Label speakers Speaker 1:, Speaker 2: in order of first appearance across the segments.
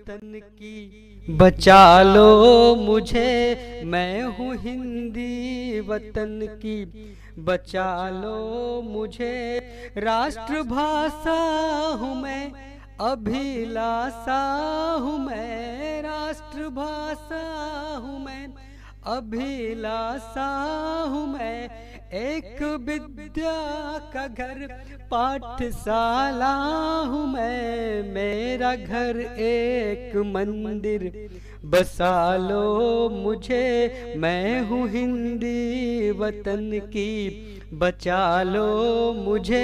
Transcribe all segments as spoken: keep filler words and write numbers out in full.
Speaker 1: वतन की बचा लो मुझे, मैं हूँ हिंदी वतन की बचा लो मुझे। राष्ट्रभाषा हूँ मैं, अभिलाषा हूँ मैं, राष्ट्रभाषा हूँ मैं, अभिलाषा हूँ मैं। एक विद्या का घर पाठशाला हूँ मैं, मेरा घर एक मंदिर बसा लो मुझे। मैं हूँ हिंदी वतन की बचा लो मुझे।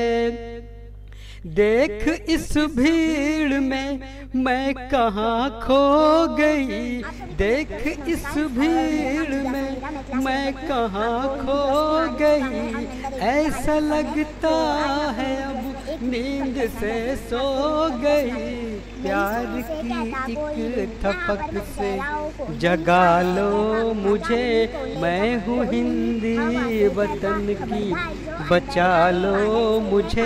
Speaker 1: देख इस भीड़ में मैं कहाँ खो गई, देख इस भीड़ में मैं कहाँ खो गई। ऐसा लगता है अब नींद से सो गई, प्यार की एक थपक से जगा लो मुझे। मैं हूँ हिंदी वतन की बचा लो मुझे।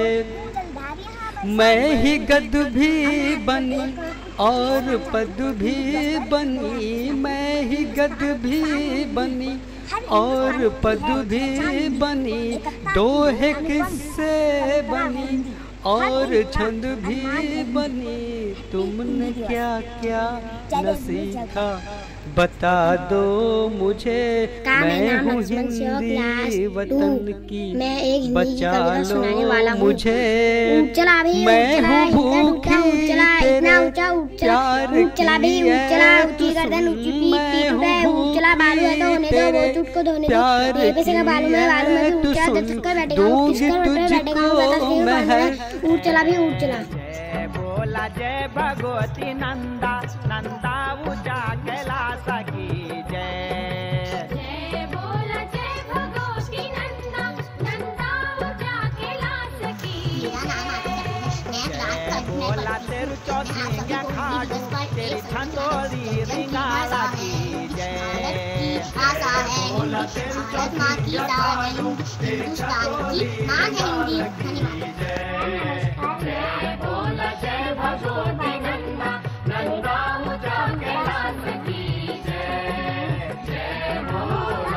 Speaker 1: मैं ही गद भी बनी और पद भी बनी, मैं ही गद भी बनी और पद भी बनी। दोहे किस्से बनी और छंद भी बनी। तुमने क्या क्या न सीखा बता दो मुझे। मैं हूँ हिंदी वतन की बचा लो मुझे। मैं हूँ भूखी तेरे प्यार की है, मैं हूँ भूखी तेरे प्यार की है। तू सुन दूंगी तुझको मैं है।
Speaker 2: जय बोला जय भगवती नंदा, नंदा ऊंचा कैलाश की जय।
Speaker 3: जय बोला जय भगवती नंदा, नंदा ऊंचा कैलाश की
Speaker 2: जय बोला तेरु चौथी खाटू तेरी छंदोरी रिंगाला की जय।
Speaker 4: बोला तेरु चौथी खाटू तेरी छंदोरी रिंगाला की जय।
Speaker 3: जय बोला जय भगवती नंदा, नंदा ऊंचा कैलाश की जय। जय बोला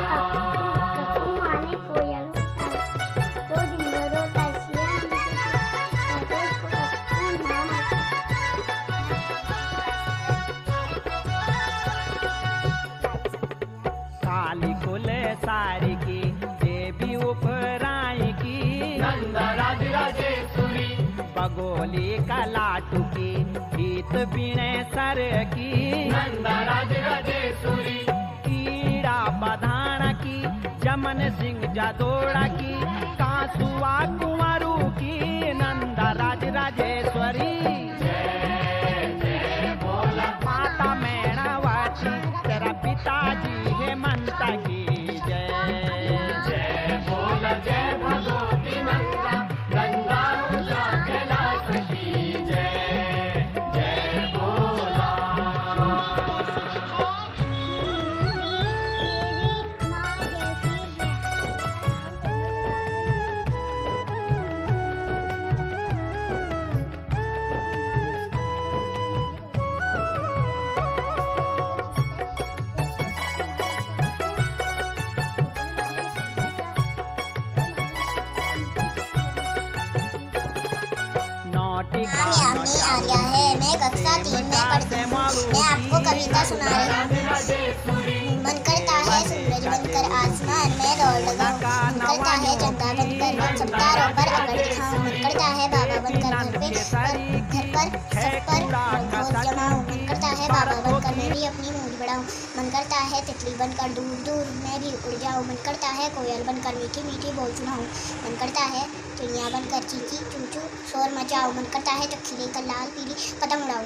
Speaker 2: काली कुले सारी की देवी उपराई की
Speaker 4: नंदा राज राजेश्वरी।
Speaker 2: बगोली कलाटू की गीत बीणे सर की
Speaker 4: नंदा राज राजेश्वरी।
Speaker 2: कीड़ा बधाना की जमन सिंह जादोड़ा की कांसुआ कुंवरू की नंदा राज राजेश्वरी। माता मैणावती तेरा पिताजी हेमंत की जय।
Speaker 4: जय बोला जय भगवती नंदा, नंदा ऊंचा कैलाश की जय। जय बोला
Speaker 2: नौटी
Speaker 5: आर्या है। मैं कक्षा तीन में पढ़ती हूँ। मैं आपको कविता सुना रही हूँ। मन करता है सूरज बनकर आसमान में दौड़ लगाऊं, मन करता है चंदा बनकर सब तारों पर अकड़ दिखाऊं, मन करता है बाबा बनकर घर पे घर पर सब पर रंगों जमाऊं, मन करता है बाबा बनकर मैं भी अपनी मूड बढ़ाऊं, मन करता है तितली बनकर दूर दूर मैं भी उड़ जाऊं, मन करता है कोयल बनकर मीठी मीठी बोल सुनाऊं, मन करता है चिड़िया बनकर चींची चू चू शोर मचाऊं, मन करता है चक्की लेकर लाल पीली पतंग उड़ाऊं।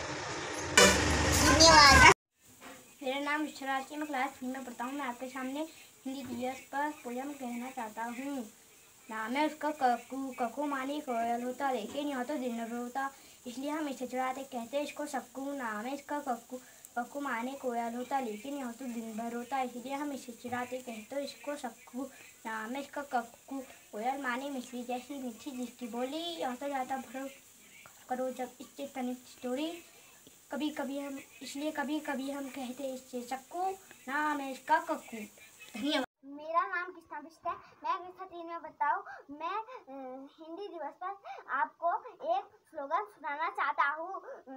Speaker 5: धन्यवाद।
Speaker 6: मेरा नाम विश्वराज, मैं क्लास थ्री में पढ़ता हूँ। मैं आपके सामने हिंदी दिवस पर पोयम कहना चाहता हूँ। नाम है उसका कक्कू, कक्कू मानी कोयल होता, लेकिन यहाँ तो दिन भर होता, इसलिए हम इसे चुराते कहते इसको सक्कू। नाम है इसका कक्कू, कक्कू माने कोयल होता, लेकिन यहाँ तो दिन भर होता, इसलिए हम इसे चुराते कहते इसको सक्कू। नाम है इसका कक्कू, कोयल माने मछली जैसी मीठी जिसकी बोली, यहाँ तो जाता भरो करो जब इससे तनिक स्टोरी। कभी कभी हम इसलिए कभी कभी हम कहते हैं इससे चक्कू, नाम है इसका कक्कू। धन्यवाद।
Speaker 5: मेरा नाम कृष्णा बिष्ट है। मैं कक्षा तीन में बताऊँ। मैं अ, हिंदी दिवस पर आपको एक स्लोगन सुनाना चाहता हूँ।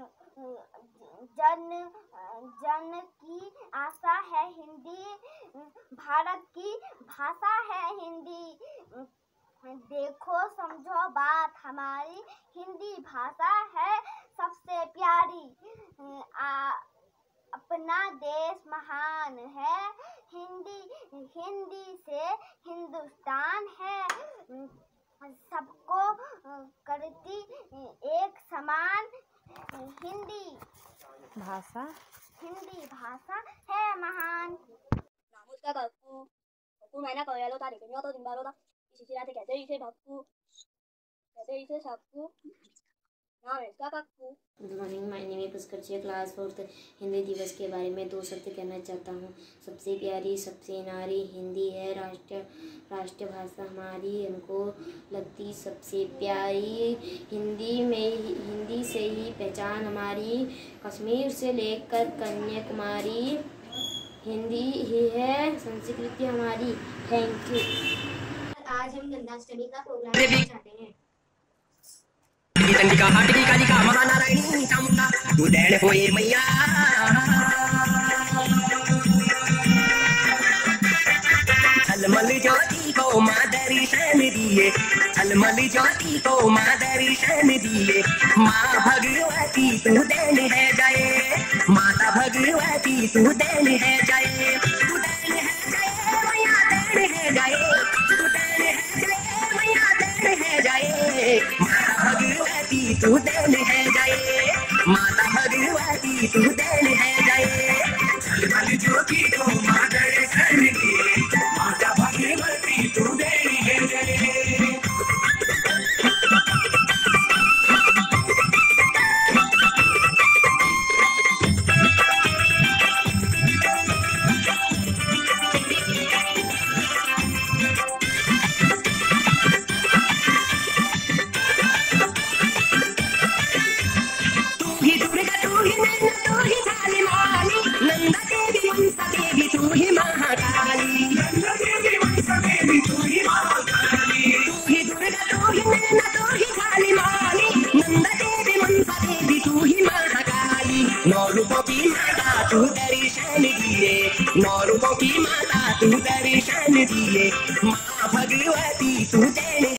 Speaker 5: जन जन की आशा है हिंदी, भारत की भाषा है हिंदी। देखो समझो बात हमारी, हिंदी भाषा है सबसे प्यारी। आ, अपना देश महान है, हिंदी हिंदी से हिंदुस्तान है। सबको करती एक समान, हिंदी
Speaker 6: भाषा
Speaker 5: हिंदी भाषा है महान।
Speaker 7: नाम उसका कक्कू, कक्कू मैंने कोयलो था लेकिन तो दिन बारो था। इसी रात कहते इसे भक्कू, कहते इसे सक्कू, नाम है इसका Kakku.
Speaker 8: Good morning, my name है पुष्कर, क्लास फोर्थ। हिंदी दिवस के बारे में दो शब्द कहना चाहता हूँ। सबसे प्यारी सबसे नारी हिंदी है, राष्ट्र राष्ट्र भाषा हमारी, हमको लगती सबसे प्यारी। हिंदी में हिंदी से ही पहचान हमारी, कश्मीर से लेकर कन्याकुमारी, हिंदी ही है संस्कृति हमारी। Thank you.
Speaker 5: आज हम जन्माष्टमी का प्रोग्राम करना चाहते हैं।
Speaker 9: चंडिका हाटकी कालिका महा नारायणी चामुंडा तू दैन होए मैया। अलमल ज्योति को माँ दर्शन दिए, अलमल ज्योति को माँ दर्शन दिए। माँ भगवती तू दैन है जाए, माता भगवती तू दैन है जाए। तू दैन है जाए मैया, दैन है जाए, तू दैन है जाए मैया, दैन है जाए। माता भगवती तू दैन है जाए, माता भगवती तू दैन है जाए। अलमल ज्योति को माँ दर्शन दिए, माता भगवती तू दैन है जाए। नौ रूपों की माता तू दर्शन दिए, नौ रूपों की माता तू दर्शन दिए। माँ भगवती